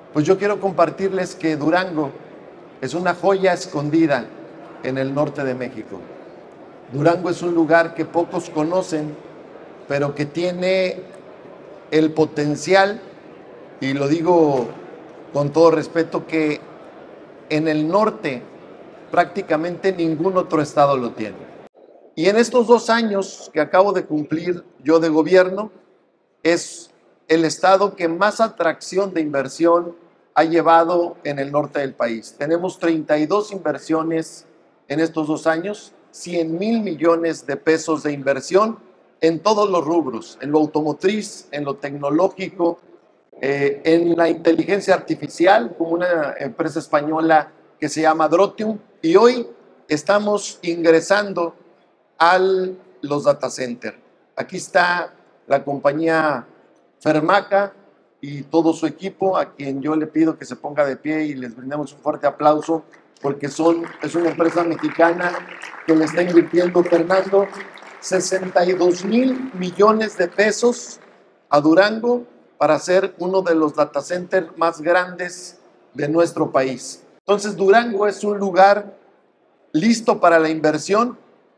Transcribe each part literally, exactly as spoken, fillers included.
Pues yo quiero compartirles que Durango es una joya escondida en el norte de México. Durango es un lugar que pocos conocen, pero que tiene el potencial, y lo digo con todo respeto, que en el norte prácticamente ningún otro estado lo tiene. Y en estos dos años que acabo de cumplir yo de gobierno, es el estado que más atracción de inversión ha llevado en el norte del país. Tenemos treinta y dos inversiones en estos dos años, cien mil millones de pesos de inversión en todos los rubros, en lo automotriz, en lo tecnológico, eh, en la inteligencia artificial, como una empresa española que se llama Drotium, y hoy estamos ingresando a los data centers. Aquí está la compañía Fermaca y todo su equipo, a quien yo le pido que se ponga de pie y les brindemos un fuerte aplauso, porque son, es una empresa mexicana que le está invirtiendo, Fernando, sesenta y dos mil millones de pesos a Durango para ser uno de los data centers más grandes de nuestro país. Entonces, Durango es un lugar listo para la inversión.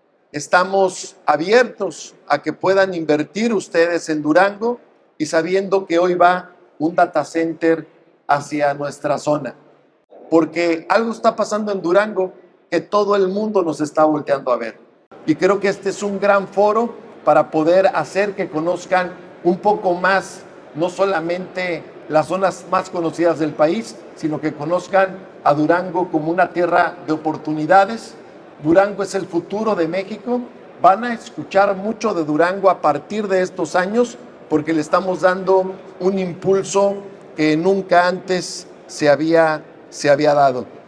Estamos abiertos a que puedan invertir ustedes en Durango y sabiendo que hoy va un data center hacia nuestra zona. Porque algo está pasando en Durango que todo el mundo nos está volteando a ver. Y creo que este es un gran foro para poder hacer que conozcan un poco más, no solamente las zonas más conocidas del país, sino que conozcan a Durango como una tierra de oportunidades. Durango es el futuro de México. Van a escuchar mucho de Durango a partir de estos años porque le estamos dando un impulso que nunca antes se había, se había dado.